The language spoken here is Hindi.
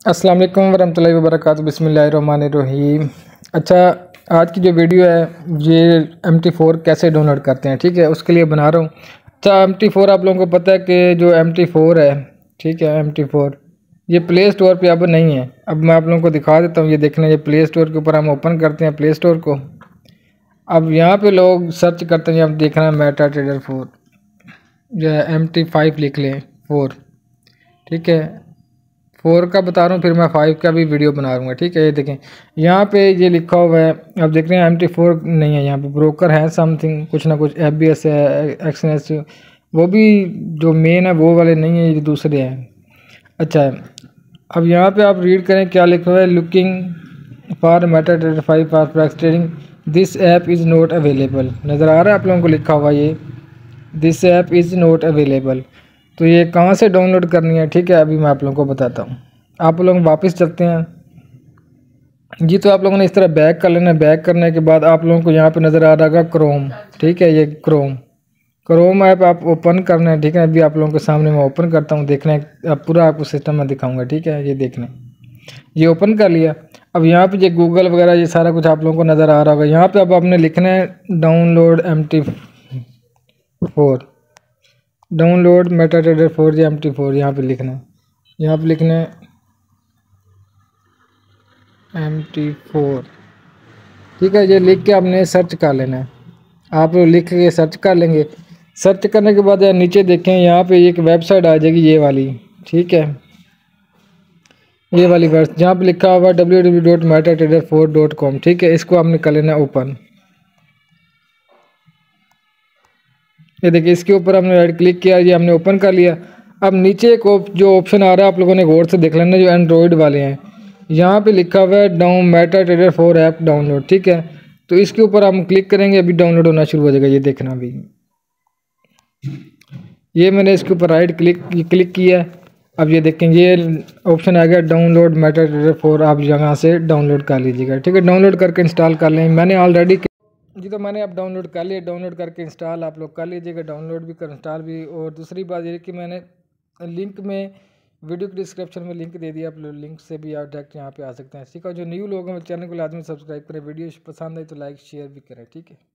अस्सलाम वालेकुम वरहमतुल्लाहि वबरकातुहू। बिस्मिल्लाहिर्रहमानिर्रहीम। अच्छा, आज की जो वीडियो है ये MT4 कैसे डाउनलोड करते हैं, ठीक है, उसके लिए बना रहा हूँ। अच्छा, MT4 आप लोगों को पता है कि जो MT4 है, ठीक है, MT4 ये प्ले स्टोर पे अब नहीं है। अब मैं आप लोगों को दिखा देता हूँ। ये देखना, ये प्ले स्टोर के ऊपर हम ओपन करते हैं प्ले स्टोर को। अब यहाँ पे लोग सर्च करते हैं, अब देखना मेटा ट्रेडर 4 या MT5 लिख लें 4, ठीक है। 4 का बता रहा हूँ, फिर मैं 5 का भी वीडियो बना दूँगा, ठीक है। ये देखें, यहाँ पे ये लिखा हुआ है, अब देख रहे हैं MT4 नहीं है। यहाँ पे ब्रोकर है, समथिंग कुछ ना कुछ, FBS है, XNS, वो भी जो मेन है वो वाले नहीं है, ये दूसरे हैं। अच्छा है, अब यहाँ पे आप रीड करें क्या लिखा हुआ है, looking for MetaTrader 5 for flex trading, this app is not available. नज़र आ रहा है आप लोगों को लिखा हुआ ये, this app is not available. तो ये कहाँ से डाउनलोड करनी है, ठीक है, अभी मैं आप लोगों को बताता हूँ। आप लोग वापस चलते हैं जी। तो आप लोगों ने इस तरह बैक कर लेना है। बैक करने के बाद आप लोगों को यहाँ पे नज़र आ रहा होगा क्रोम, ठीक है, ये क्रोम ऐप आप ओपन करना है, ठीक है। अभी आप लोगों के सामने मैं ओपन करता हूँ, देखना है, अब पूरा आपको सिस्टम में दिखाऊंगा, ठीक है। ये देखना, ये ओपन कर लिया। अब यहाँ पे ये गूगल वगैरह ये सारा कुछ आप लोगों को नज़र आ रहा होगा। यहाँ पे अब आपने लिखना है download MT4, download Meta trader 4 या MT4, यहाँ पे लिखना है, यहाँ पे लिखना है MT4, ठीक है। ये लिख के आपने सर्च कर लेना है। आप लोग लिख के सर्च कर लेंगे। सर्च करने के बाद यार नीचे देखें, यहाँ पे एक वेबसाइट आ जाएगी ये वाली, ठीक है, ये वाली वेबसाइट जहाँ पे लिखा हुआ www.metatrader4.com, ठीक है। इसको आपने कर लेना ओपन। ये देखिए, इसके ऊपर हमने राइट क्लिक किया, ये हमने ओपन कर लिया। अब नीचे एक जो ऑप्शन आ रहा है आप लोगों ने गौर से देख लेना, जो एंड्रॉयड वाले हैं, यहाँ पे लिखा हुआ है down MetaTrader 4 app download, ठीक है। तो इसके ऊपर हम क्लिक करेंगे, अभी डाउनलोड होना शुरू हो जाएगा, ये देखना। अभी ये मैंने इसके ऊपर राइट क्लिक किया है। अब ये देखें, ये ऑप्शन आ गया डाउनलोड मेटा ट्रेडर 4, आप यहाँ से डाउनलोड कर लीजिएगा, ठीक है। डाउनलोड करके इंस्टॉल कर लें, मैंने ऑलरेडी जी, तो मैंने अब डाउनलोड कर लिया। डाउनलोड करके इंस्टॉल आप लोग कर लीजिएगा, डाउनलोड भी कर इंस्टॉल भी। और दूसरी बात ये कि मैंने लिंक में वीडियो के डिस्क्रिप्शन में लिंक दे दिया, आप लोग लिंक से भी आप डायरेक्ट यहाँ पे आ सकते हैं, ठीक है। जो न्यू लोग हैं चैनल को लाजमी सब्सक्राइब करें, वीडियो पसंद आए तो लाइक शेयर भी करें, ठीक है।